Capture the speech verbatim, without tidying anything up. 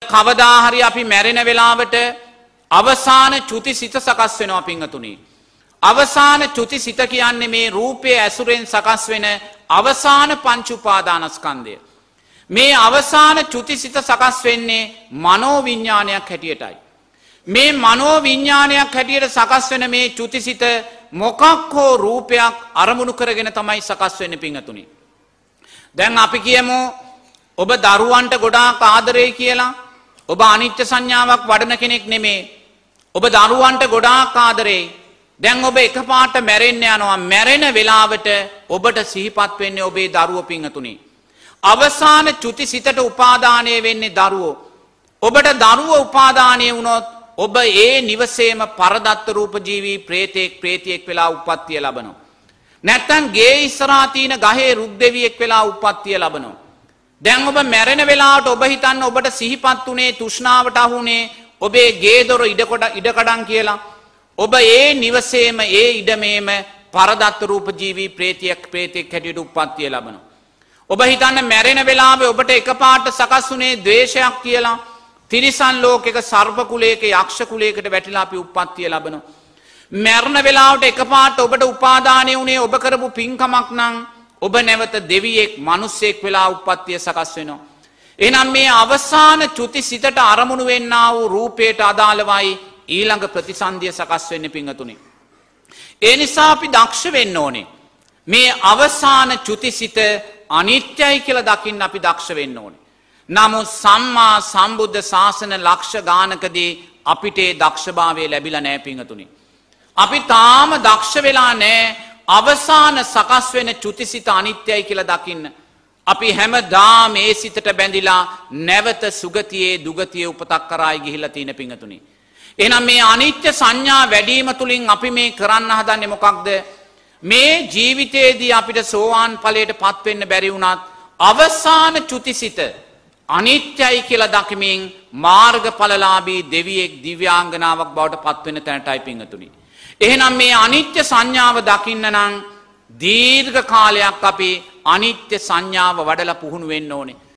කවදා හරි අපි මැරෙන වෙලාවට අවසාන චුතිසිත සකස් වෙනවා පින්වතුනි. අවසාන චුතිසිත කියන්නේ මේ රූපයේ ඇසුරෙන් සකස් වෙන අවසාන පංච උපාදානස්කන්ධය. මේ අවසාන චුතිසිත සකස් වෙන්නේ මනෝ විඥානයක් හැටියටයි. මේ මනෝ විඥානයක් හැටියට සකස් වෙන මේ චුතිසිත මොකක් හෝ රූපයක් අරමුණු කරගෙන තමයි සකස් වෙන්නේ පින්වතුනි. දැන් අපි කියමු ඔබ දරුවන්ට ගොඩාක් ආදරේ කියලා. ඔබ අනිත්‍ය සංඥාවක් වඩන කෙනෙක් නෙමේ. ඔබ දරුවන්ට ගොඩාක් ආදරේ. දැන් ඔබ එකපාරට මැරෙන්න යනවා. මැරෙන වෙලාවට ඔබට සිහිපත් වෙන්නේ ඔබේ දරුවෝ පින්වතුනි. අවසාන චුතිසිතට උපාදානය වෙන්නේ දරුවෝ. ඔබට දරුවෝ උපාදානය වුණොත් ඔබ ඒ නිවසේම පරදත්ත රූප ජීවී ප්‍රේතෙක් ප්‍රේතියෙක් වෙලා උප්පත්තිය ලබනවා. නැත්තම් ගේ ඉස්සරහා තියෙන ගහේ රුක් දෙවියෙක් වෙලා උප්පත්තිය ලබනවා. දැන් ඔබ මැරෙන වෙලාවට ඔබ හිතන්න ඔබට සිහිපත් උනේ තෘෂ්ණාවට අහුනේ ඔබේ ගේ දොර ඉඩකොට ඉඩකඩම් කියලා. ඔබ ඒ නිවසේම ඒ ඉඩමේම පරදත්ත රූප ජීවී ප්‍රේතියෙක් ප්‍රේතියෙක් හැටියට උප්පත්තිය ලබනවා. ඔබ හිතන්න මැරෙන වෙලාවේ ඔබට එකපාරට සකස් උනේ ද්වේෂයක් කියලා. තිරිසන් ලෝකයක සර්ප කුලයක යක්ෂ කුලයකට වැටිලා අපි උප්පත්තිය ලබනවා. මරණ වෙලාවට එකපාරට ඔබට උපාදානය වුණේ ඔබ කරපු පින්කමක් නම් ඔබ නැවත දෙවියෙක් මිනිසෙක් වෙලා උප්පත්තිය සකස් වෙනවා. එහෙනම් මේ අවසාන චුතිසිතට අරමුණු වෙන්නා වූ රූපයට අදාළවයි ඊළඟ ප්‍රතිසන්දිය සකස් වෙන්නේ පින්වතුනි. ඒ නිසා අපි දක්ෂ වෙන්න ඕනේ. මේ අවසාන චුතිසිත අනිත්‍යයි කියලා දකින්න අපි දක්ෂ වෙන්න ඕනේ. නමුත් සම්මා සම්බුද්ධ ශාසන ලක්ෂ ගානකදී අපිට ඒ දක්ෂභාවය ලැබිලා නැහැ පින්වතුනි. අපි තාම දක්ෂ වෙලා නැහැ අවසාන සකස් වෙන චුතිසිත අනිත්‍යයි කියලා දකින්න. අපි හැමදාම මේ සිතට බැඳිලා නැවත සුගතියේ දුගතියේ උපතක් කරායි ගිහිලා තියෙන පින්වතුනි. එහෙනම් මේ අනිත්‍ය සංඥා වැඩිම තුලින් අපි මේ කරන්න හදන්නේ මොකක්ද? මේ ජීවිතයේදී අපිට සෝවාන් ඵලයටපත් වෙන්න බැරි වුණත් අවසාන චුතිසිත අනිත්‍යයි කියලා දකිමින් මාර්ගඵලලාභී දෙවියෙක් දිව්‍යාංගනාවක් බවට පත් වෙන තැනටයි පින්වතුනි. එහෙනම් මේ අනිත්‍ය සංඥාව දකින්න නම් දීර්ඝ කාලයක් අපි අනිත්‍ය සංඥාව වඩලා පුහුණු වෙන්න ඕනේ.